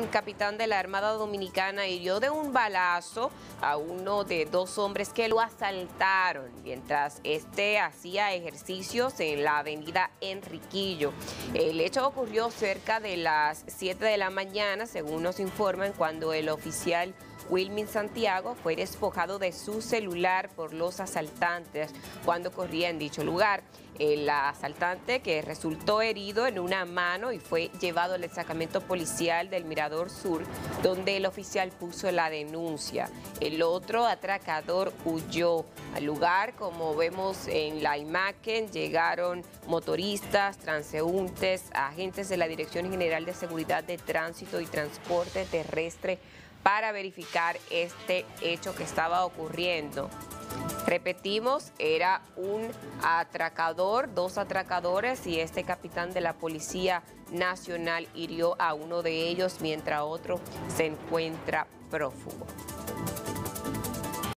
capitán de la Armada Dominicana hirió de un balazo a uno de dos hombres que lo asaltaron mientras este hacía ejercicios en la avenida Enriquillo. El hecho ocurrió cerca de las 7 de la mañana, según nos informan, cuando el oficial Wilmin Santiago fue despojado de su celular por los asaltantes cuando corría en dicho lugar. El asaltante, que resultó herido en una mano y fue llevado al destacamento policial del Mirador Sur, donde el oficial puso la denuncia. El otro atracador huyó. Al lugar, como vemos en la imagen, llegaron motoristas, transeúntes, agentes de la Dirección General de Seguridad de Tránsito y Transporte Terrestre para verificar este hecho que estaba ocurriendo. Repetimos, era un atracador, dos atracadores, y este capitán de la Policía Nacional hirió a uno de ellos mientras otro se encuentra prófugo.